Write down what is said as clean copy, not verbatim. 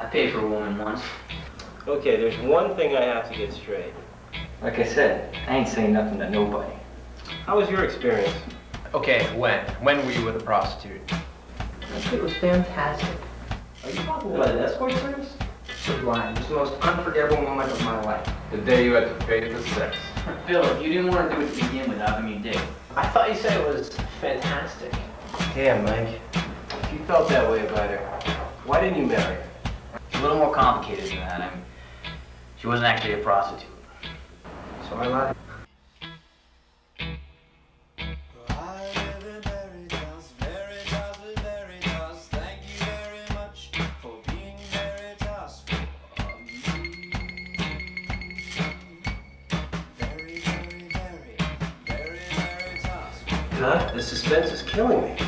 I paid for a woman once. Okay, there's one thing I have to get straight. Like I said, I ain't saying nothing to nobody. How was your experience? Okay, when? When were you with a prostitute? I think it was fantastic. Are you talking about an escort service? Sublime. It was the most unforgettable moment of my life. The day you had to pay for sex. Phil, if you didn't want to do it to begin with, how come you did? I thought you said it was fantastic. Yeah, Mike. If you felt that way about her, why didn't you marry her? It's a little more complicated than that. I mean, she wasn't actually a prostitute. So I lied. Huh? The suspense is killing me.